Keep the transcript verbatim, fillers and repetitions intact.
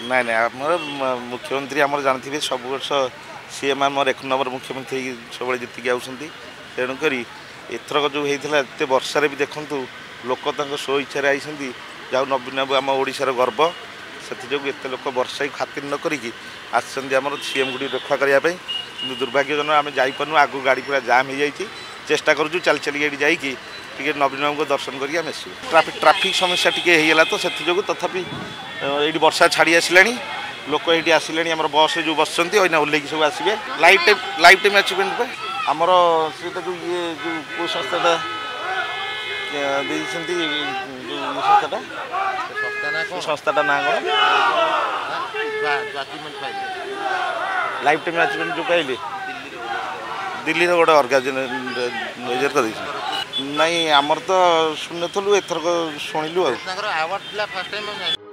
ନାଇଁ ନାଇଁ ଆମର ମୁଖ୍ୟମନ୍ତ୍ରୀ ଆମର ଜାଣିଥିବେ ସବୁ ବର୍ଷ ସିଏମ୍ ଆମର ଏକ ନମ୍ବର ମୁଖ୍ୟମନ୍ତ୍ରୀ ସବୁବେଳେ ଜିତିକି ଆଉଛନ୍ତି। ତେଣୁକରି ଏଥରକ ଯେଉଁ ହେଇଥିଲା ଏତେ ବର୍ଷାରେ ବି ଦେଖନ୍ତୁ ଲୋକ ତାଙ୍କ ସ୍ୱ ଇଚ୍ଛାରେ ଆଇଛନ୍ତି। ଯାଉ ନବୀନ ବାବୁ ଆମ ଓଡ଼ିଶାର ଗର୍ବ, ସେଥିଯୋଗୁଁ ଏତେ ଲୋକ ବର୍ଷାକୁ ଖାତିର ନ କରିକି ଆସିଛନ୍ତି ଆମର ସିଏମ୍ ଗୁଡ଼ିକୁ ଦେଖା କରିବା ପାଇଁ। କିନ୍ତୁ ଦୁର୍ଭାଗ୍ୟଜନକ ଆମେ ଯାଇପାରୁନୁ, ଆଗକୁ ଗାଡ଼ି ପୁରା ଜାମ୍ ହେଇଯାଇଛି। ଚେଷ୍ଟା କରୁଛୁ ଚାଲି ଚାଲିକି ଏଠି ଯାଇକି ଟିକେ ନବୀନ ବାବୁଙ୍କ ଦର୍ଶନ କରିକି ଆମେ ଆସିବୁ। ଟ୍ରାଫିକ୍ ଟ୍ରାଫିକ୍ ସମସ୍ୟା ଟିକେ ହେଇଗଲା ତ ସେଥିଯୋଗୁଁ, ତଥାପି ଏଇଠି ବର୍ଷା ଛାଡ଼ି ଆସିଲାଣି, ଲୋକ ଏଇଠି ଆସିଲେଣି। ଆମର ବସ୍ରେ ଯେଉଁ ବସୁଛନ୍ତି ଏଇନା ଓହ୍ଲେଇକି ସବୁ ଆସିବେ। Lifetime lifetime achievement ପାଇଁ ଆମର ସେଇଟା ଯେଉଁ ଇଏ ଯେଉଁ କେଉଁ ସଂସ୍ଥାଟା ଦେଇଛନ୍ତି, ଯେଉଁ ସଂସ୍ଥାଟା ସଂସ୍ଥାଟା ନାଁ କ'ଣ? ଲାଇଫ୍ ଟାଇମ୍ ଆଚିଭମେଣ୍ଟ ଯେଉଁ ପାଇଲେ ଦିଲ୍ଲୀର ଗୋଟେ ଅର୍ଗାନାଇଜେସନ୍ କରିଦେଇଛନ୍ତି। ନାଇଁ ଆମର ତ ଶୁଣିନଥିଲୁ, ଏଥରକ ଶୁଣିଲୁ ଆଉ।